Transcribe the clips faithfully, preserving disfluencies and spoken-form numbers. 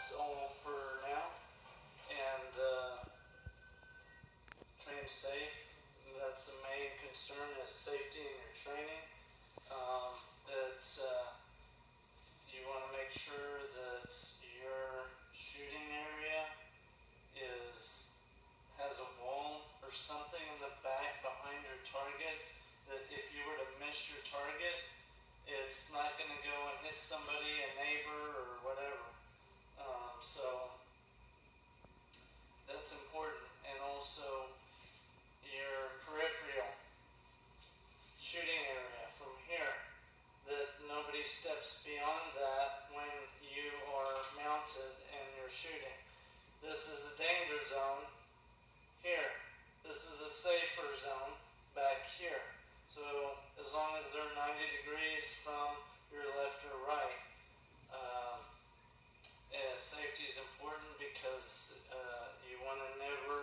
that's all for now. And uh, train safe. That's the main concern, is safety in your training. Um, that uh, you want to make sure that your shooting area is has a wall or something in the back behind your target, that if you were to miss your target, it's not going to go and hit somebody, a neighbor, or whatever. Um, so that's important. And also your peripheral shooting area from here, that nobody steps beyond that when you are mounted and you're shooting. This is a danger zone here. This is a safer zone back here. So as long as they're ninety degrees from your left or right, um, uh, safety is important, because uh, you want to never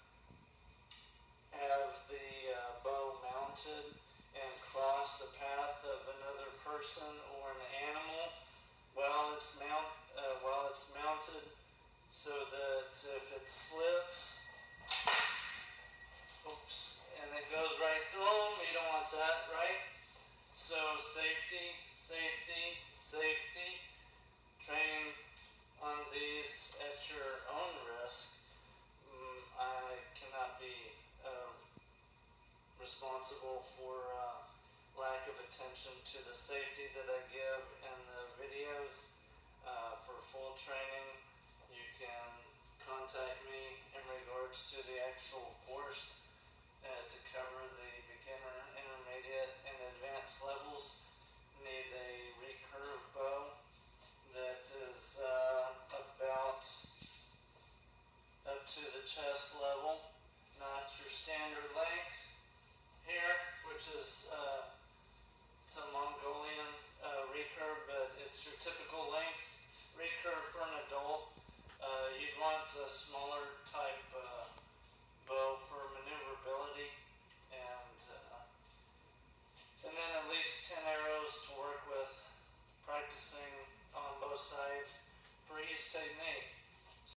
have the uh, bow mounted and cross the path of another person or an animal while it's mount uh, while it's mounted, so that if it slips, oops, and it goes right through them, you don't want that, right? So safety, safety, safety. Train on these at your own risk. Mm, I cannot be uh, responsible for uh, lack of attention to the safety that I give in the videos. Uh, for full training, you can contact me in regards to the actual course uh, to cover the beginner, intermediate, and advanced levels. Need a recurve bow that is uh, about up to the chest level, not your standard length here, which is uh, it's a Mongolian uh, recurve, but it's your typical length recurve for an adult. Uh, you'd want a smaller type uh, bow for maneuverability, and uh, and then at least ten arrows to work with, practicing on both sides for each technique.